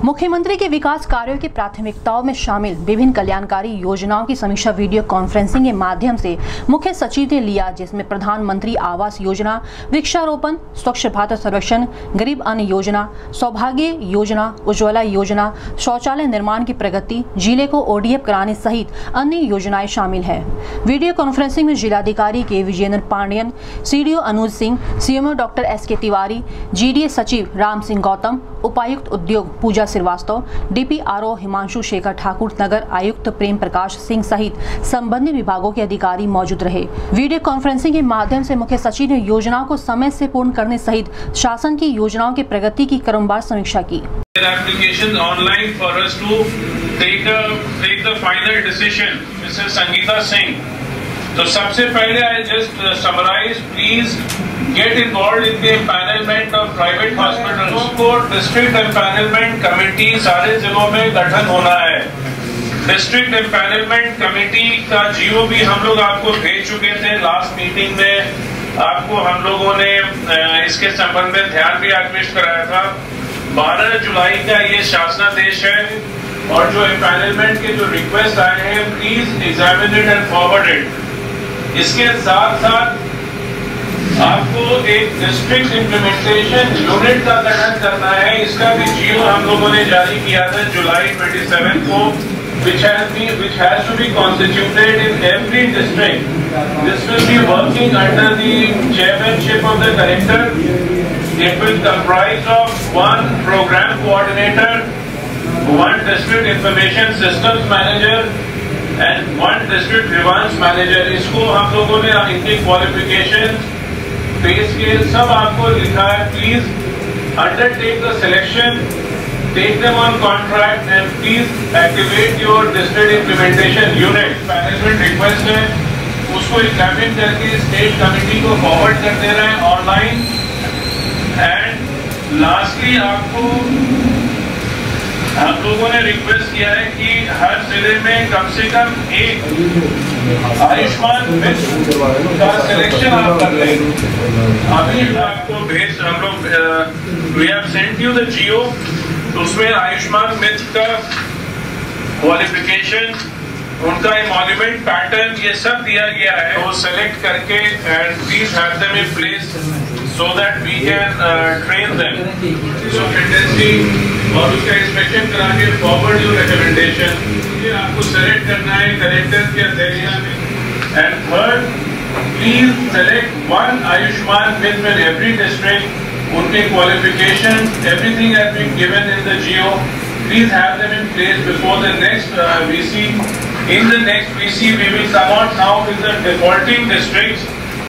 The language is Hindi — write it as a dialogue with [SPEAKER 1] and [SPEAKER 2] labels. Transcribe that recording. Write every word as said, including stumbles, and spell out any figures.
[SPEAKER 1] मुख्यमंत्री के विकास कार्यों की प्राथमिकताओं में शामिल विभिन्न कल्याणकारी योजनाओं की समीक्षा वीडियो कॉन्फ्रेंसिंग के माध्यम से मुख्य सचिव ने लिया, जिसमें प्रधानमंत्री आवास योजना, वृक्षारोपण, स्वच्छ भारत सर्वेक्षण, गरीब अन्न योजना, सौभाग्य योजना, उज्ज्वला योजना, शौचालय निर्माण की प्रगति, जिले को ओडीएफ कराने सहित अन्य योजनाएं शामिल है। वीडियो कॉन्फ्रेंसिंग में जिलाधिकारी के Vijendra Pandian, CDO Anuj Singh, CMO doctor S K Tiwari, GDA सचिव राम सिंह गौतम, उपायुक्त उद्योग पूजा श्रीवास्तव, डीपीआरओ हिमांशु शेखर ठाकुर, नगर आयुक्त प्रेम प्रकाश सिंह सहित संबंधित विभागों के अधिकारी मौजूद रहे। वीडियो कॉन्फ्रेंसिंग के माध्यम से मुख्य सचिव ने योजनाओं को समय से पूर्ण करने सहित शासन की योजनाओं की प्रगति की क्रमवार समीक्षा की।
[SPEAKER 2] Application online for us to take a take the final decision. Missus Sangeeta Singh. तो सबसे पहले I just uh, summarize. Please get involved in the empanelment of private hospitals. को district empanelment committee सारे जिलों में गठन होना है। District empanelment committee का जीओ भी हम लोग आपको भेज चुके थे लास्ट मीटिंग में। आपको हम लोगों ने इसके संबंध में ध्यान भी आकृष्ट कराया था। बारह जुलाई का ये शासनादेश है और जो empanelment के जो रिक्वेस्ट आए हैं, please examine it and forward it. इसके साथ साथ आपको एक डिस्ट्रिक्ट इम्प्लीमेंटेशन यूनिट का गठन करना है। इसका भी जीओ हम लोगों ने जारी किया था जुलाई सत्ताईस को, which has been which has to be constituted in every district. This will be working under the chairmanship of the collector. It will comprise of one program coordinator, one district information systems manager and one district grievance manager. इसको हम लोगों ने इनकी क्वालिफिकेशन, पे स्केल सब आपको लिखा है। Please undertake the selection, take them on contract and please activate your district implementation unit. Management request है, उसको एग्जामिन करके स्टेट कमेटी को फॉरवर्ड कर दे रहे हैं ऑनलाइन। एंड लास्टली आपको हम लोगों ने रिक्वेस्ट किया है कि हर जिले में कम से कम एक आयुष्मान मित्र का सिलेक्शन आप कर लें। अभी आपको भेज हम लोग we have sent you the GO, उसमें आयुष्मान मित्र का क्वालिफिकेशन, उनका एमोल्यूमेंट पैटर्न, ये सब दिया गया है। वो सेलेक्ट करके and please have them in place so that we can uh, train them. So industry और उसका इंस्पेक्शन करा के फॉरवर्ड योर रिकमेंडेशन। ये आपको सेलेक्ट करना है कलेक्टर के एरिया में। And third, please select one Ayushman Mitra in every district. उनके qualification, everything has been given in the geo. Please have them in place before the next uh, V C. In the next V C, we will come out now with the defaulting districts.